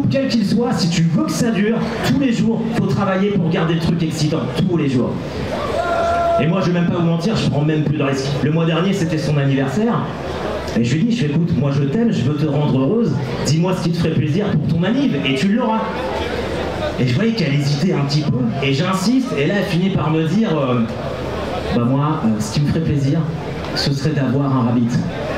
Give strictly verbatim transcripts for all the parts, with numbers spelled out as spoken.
couple, quel qu'il soit, si tu veux que ça dure, tous les jours, faut travailler pour garder le truc excitant, tous les jours. Et moi, je vais même pas vous mentir, je prends même plus de risques. Le mois dernier, c'était son anniversaire. Et je lui dis, je fais, écoute, moi je t'aime, je veux te rendre heureuse, dis-moi ce qui te ferait plaisir pour ton anniv, et tu l'auras. Et je voyais qu'elle hésitait un petit peu, et j'insiste, et là elle finit par me dire, euh, bah moi, euh, ce qui me ferait plaisir, ce serait d'avoir un rabbit.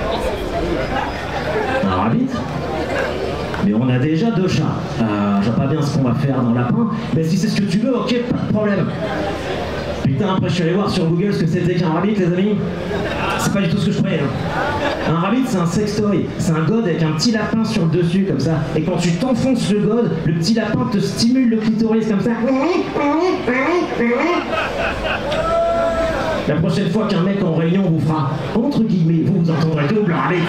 Un rabbit? Mais on a déjà deux chats. Euh, je vois pas bien ce qu'on va faire dans lapin, mais si c'est ce que tu veux, ok, pas de problème. Putain, après je suis allé voir sur Google ce que c'était qu'un rabbit, les amis. C'est pas du tout ce que je croyais. Hein. Un rabbit, c'est un sextoy. C'est un god avec un petit lapin sur le dessus, comme ça. Et quand tu t'enfonces le god, le petit lapin te stimule le clitoris, comme ça. La prochaine fois qu'un mec en réunion vous fera, entre guillemets, vous vous entendrez double rabbit.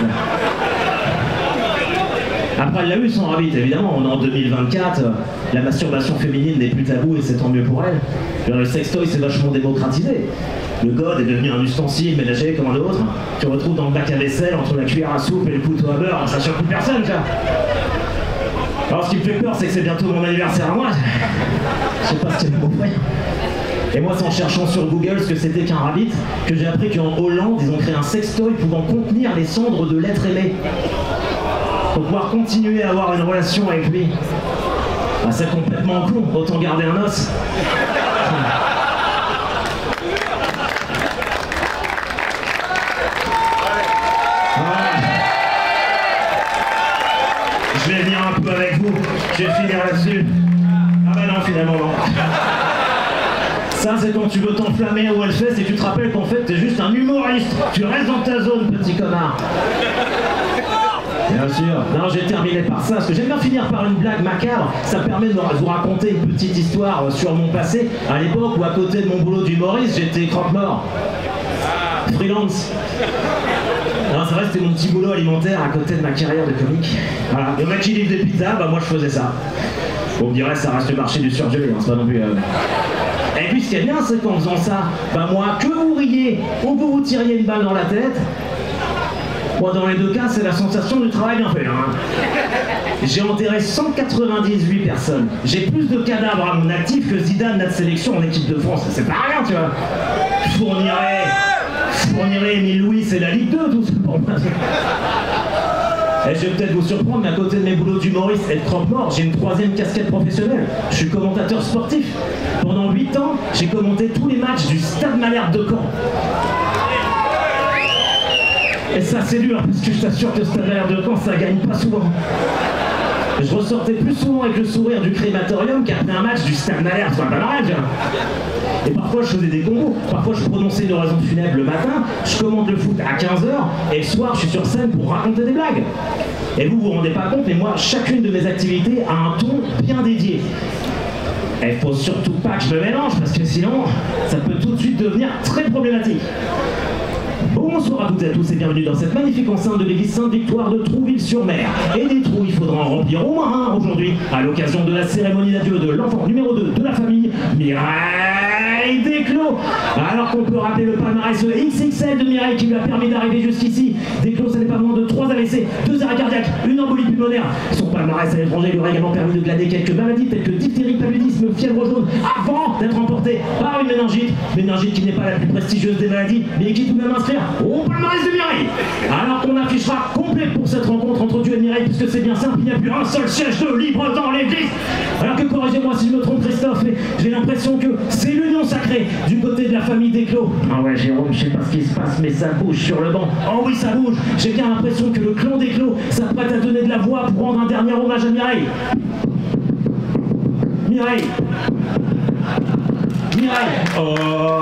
Après, elle l'a eu son rabbit, évidemment. On est en deux mille vingt-quatre, la masturbation féminine n'est plus tabou et c'est tant mieux pour elle. Le sextoy, c'est vachement démocratisé. Le god est devenu un ustensile ménager comme un autre. Tu retrouves dans le bac à vaisselle, entre la cuillère à soupe et le couteau à beurre, ça choque plus personne, quoi. Alors, ce qui me fait peur, c'est que c'est bientôt mon anniversaire à moi. Je sais pas ce qu'il y a de beau frère. Et moi, c'est en cherchant sur Google ce que c'était qu'un rabbit, que j'ai appris qu'en Hollande, ils ont créé un sextoy pouvant contenir les cendres de l'être aimé. Pour pouvoir continuer à avoir une relation avec lui. Ah, c'est complètement con, autant garder un os. Je vais venir un peu avec vous, je vais finir là-dessus. Ah bah non, finalement non. Ça, c'est quand tu veux t'enflammer au Hellfest et tu te rappelles qu'en fait, t'es juste un humoriste. Tu restes dans ta zone, petit connard. Bien sûr. Non, j'ai terminé par ça, parce que j'aime bien finir par une blague macabre. Ça me permet de vous raconter une petite histoire sur mon passé. À l'époque où, à côté de mon boulot d'humoriste, j'étais croque-mort. Freelance. Non, c'est vrai, c'était mon petit boulot alimentaire à côté de ma carrière de comique. Voilà. Le mec qui livre des pizzas, bah moi je faisais ça. Bon, on dirait ça reste le marché du surgelé, hein, c'est pas non plus... Euh... Et puis ce qui est bien, c'est qu'en faisant ça, bah moi, que vous riez ou que vous tiriez une balle dans la tête, bon, dans les deux cas, c'est la sensation du travail bien fait. Hein. J'ai enterré cent quatre-vingt-dix-huit personnes. J'ai plus de cadavres à mon actif que Zidane, notre sélection en équipe de France. C'est pas rien, tu vois. Je fournirais, je fournirais Émile Louis et la Ligue deux, tout ça pour moi. Et je vais peut-être vous surprendre, mais à côté de mes boulots d'humoriste et de croque-mort, j'ai une troisième casquette professionnelle. Je suis commentateur sportif. Pendant huit ans, j'ai commenté tous les matchs du Stade Malherbe de Caen. Et ça c'est dur, parce que je t'assure que Stade Malherbe de Caen, ça gagne pas souvent. Je ressortais plus souvent avec le sourire du crématorium qu'après un match du Stade Malherbe, c'est pas normal, tu vois. Et parfois je faisais des combos, parfois je prononçais une oraison funèbre le matin, je commande le foot à quinze heures, et le soir je suis sur scène pour raconter des blagues. Et vous vous rendez pas compte, mais moi, chacune de mes activités a un ton bien dédié. Et il faut surtout pas que je me mélange, parce que sinon, ça peut tout de suite devenir très problématique. Bonsoir à toutes et à tous et bienvenue dans cette magnifique enceinte de l'église Sainte-Victoire de Trouville-sur-Mer. Et des trous, il faudra en remplir au moins un aujourd'hui, à l'occasion de la cérémonie d'adieu de l'enfant numéro deux de la famille, Mireille Desclos. Alors qu'on peut rappeler le palmarès X X L de Mireille qui lui a permis d'arriver jusqu'ici. Desclos, ça n'est pas moins de trois A V C, deux arrêts cardiaques, une embolie pulmonaire. Son palmarès à l'étranger lui aurait également permis de glaner quelques maladies telles que diphtérie, paludisme, fièvre jaune, avant d'être emporté par une méningite. Méningite qui n'est pas la plus prestigieuse des maladies, mais qui tout de même inscrire au palmarès de Mireille. Alors qu'on affichera complet pour cette rencontre entre Dieu et Mireille, puisque c'est bien simple, il n'y a plus un seul siège de libre dans l'église. Alors que, corrigez-moi si je me trompe, Christophe, mais j'ai l'impression que c'est l'union sacrée du côté de la famille Desclos. Ah ouais, Jérôme, je sais pas ce qui se passe, mais ça bouge sur le banc. Oh oui, ça bouge. J'ai bien l'impression que le clan Desclos s'apprête à donner de la voix pour rendre un dernier hommage à Mireille. Mireille. Mireille. Oh,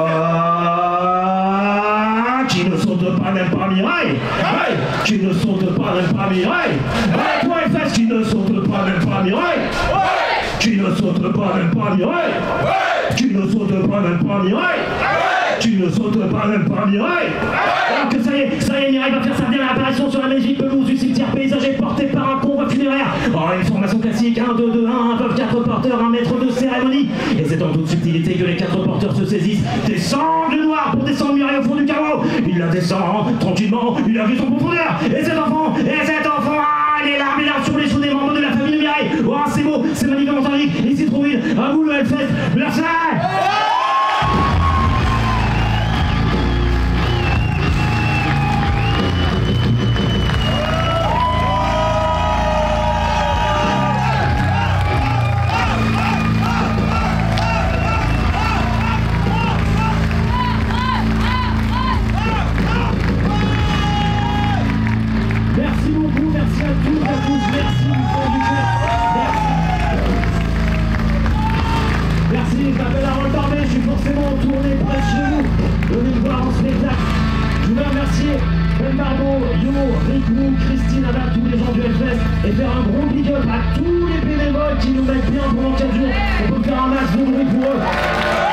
qui ne saute pas, même pas Mireille. Hey, qui ne saute pas, même pas Mireille. Hey, toi et Fès, qui ne saute pas, même pas Mireille. Qui ne saute pas, même pas Mireille. Qui ne saute pas, même pas Mireille. Qui ne saute pas, même pas Mireille. Alors que ça y est, ça y est, Mireille va faire sa dernière apparition sur la magnifique pelouse du cimetière paysager porté par un convoi funéraire. Oh, une formation classique, un, deux, deux, un, un, quatre porteurs, un maître de cérémonie. Et c'est en toute subtilité que les quatre porteurs se saisissent des sangles noires pour descendre Mireille au fond du carreau. Il la descend tranquillement, il a vu son profondeur. Et cet enfant, et cet enfant, ah, les larmes, les larmes sur les joues des membres de la famille de Mireille. Oh, beau, c'est magnifique en Montalique, ici Trouville, à vous le Hellfest, merci. Merci beaucoup, merci à tous, à tous, merci du fond du cœur, merci. Merci, je m'appelle Harold Barbet, je suis forcément en tournée près de chez vous, venez me voir en spectacle. Je voulais remercier Ben Barbeau, Yo, Rick, Christine, Ada, tous les gens du Hellfest et faire un gros big up à tous les bénévoles qui nous mettent bien pendant quatre jours. On peut faire un max de bruit pour eux.